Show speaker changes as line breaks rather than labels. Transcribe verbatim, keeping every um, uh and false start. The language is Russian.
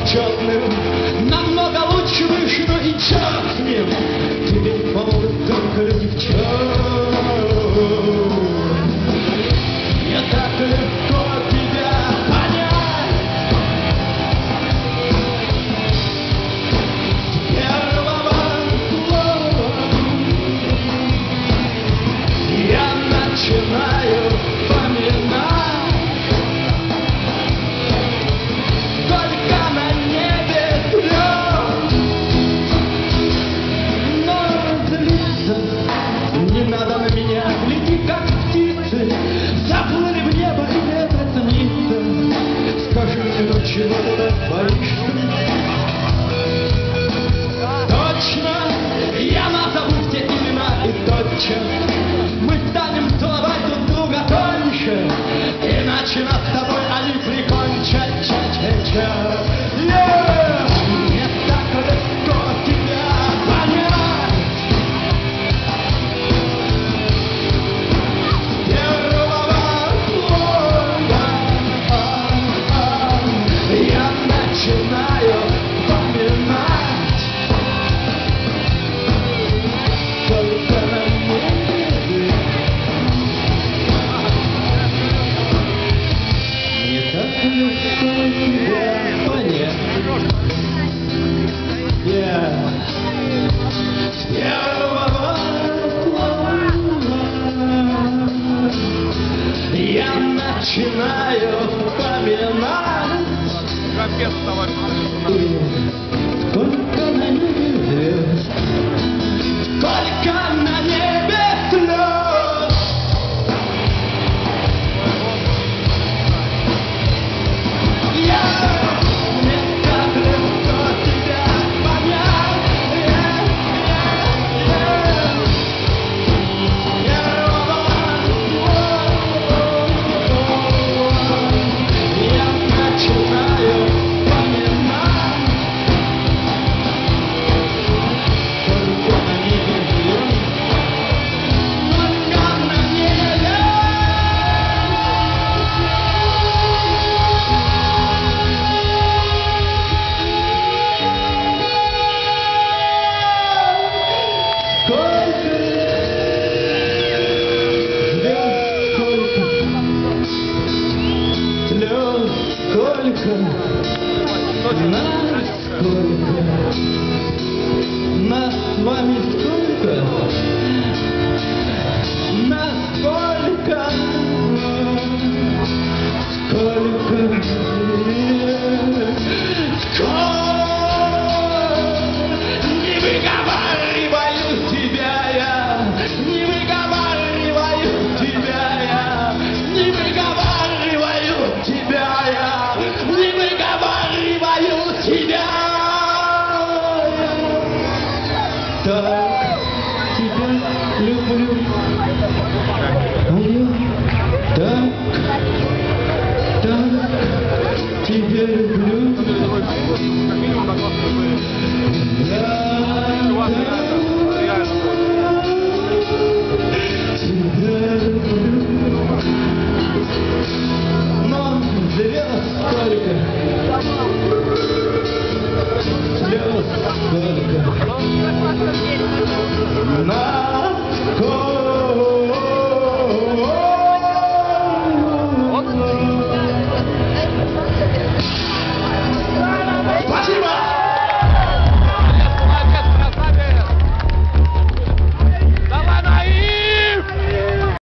почетным, намного лучше выше, но и черт с ним. Тебе помогут только люди в черном. Не так легко тебя понять. Первого слова я начинаю поминать. Только на небе трёх. Но злиться не надо на меня. Лети, как птицы, заплыли в небо, и это снится. Скажи мне, ну чего ты так боишься? Точно, я назову все имена, и тотчас мы станем целовать друг друга тоньше, иначе нас с тобой они прикончат. Ча-ча-ча. Yeah! Не так легко тебя понять. Первого слова я начинаю поминать. Только на небе не так легко тебя понять. Yeah. С первого слова я начинаю поминать.
Капец, товарищ.
Только на небе звезд, только на небе слез. Я не так легко тебя понять. Первого слова я начинаю поминать. Только на небе звезд, только на небе. Сколько звезд, сколько нас, сколько нас с вами, сколько насколько, сколько сколько не выговариваю тебя я, не выговариваю тебя я, не выговариваю тебя я, не выговариваю тебя. Так тебя люблю, а я так, так тебя люблю. Я